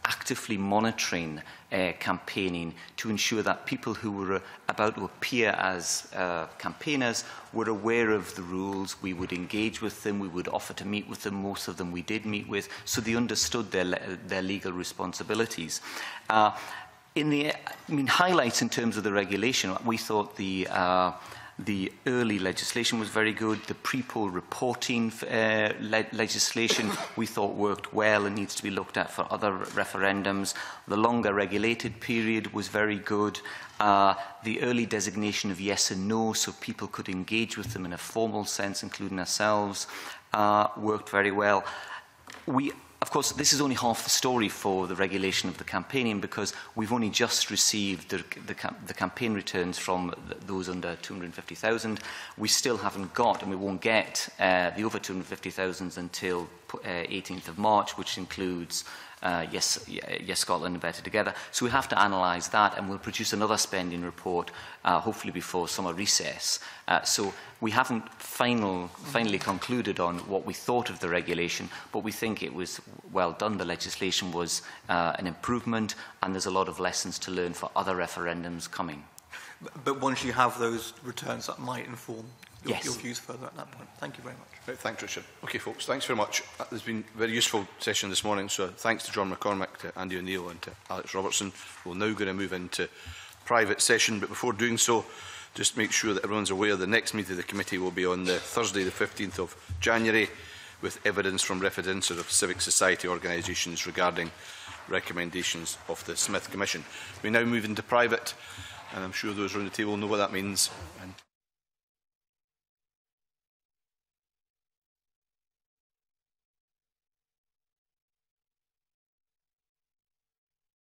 actively monitoring campaigning to ensure that people who were about to appear as campaigners were aware of the rules. We would engage with them, we would offer to meet with them, most of them we did meet with, so they understood their legal responsibilities. Highlights in terms of the regulation, we thought the early legislation was very good. The pre-poll reporting legislation we thought worked well and needs to be looked at for other referendums. The longer regulated period was very good. The early designation of yes and no, so people could engage with them in a formal sense, including ourselves, worked very well. Of course, this is only half the story for the regulation of the campaigning, because we've only just received the campaign returns from those under 250,000. We still haven't got, and we won't get, the over 250,000 until 18th of March, which includes Yes Scotland and Better Together. So we have to analyse that, and we'll produce another spending report, hopefully before summer recess. So we haven't finally concluded on what we thought of the regulation, but we think it was well done. The legislation was an improvement, and there's a lot of lessons to learn for other referendums coming.
But once you have those returns, that might inform your
Yes.
views further at that point. Thank you very much.
Right, thanks, Richard. Okay, folks, thanks very much. There's been a very useful session this morning, so thanks to John McCormick, to Andy O'Neill and to Alex Robertson. We're now going to move into private session, but before doing so, just make sure that everyone's aware the next meeting of the committee will be on the Thursday, the 15th of January, with evidence from representatives of civic society organisations regarding recommendations of the Smith Commission. We now move into private, and I'm sure those around the table know what that means.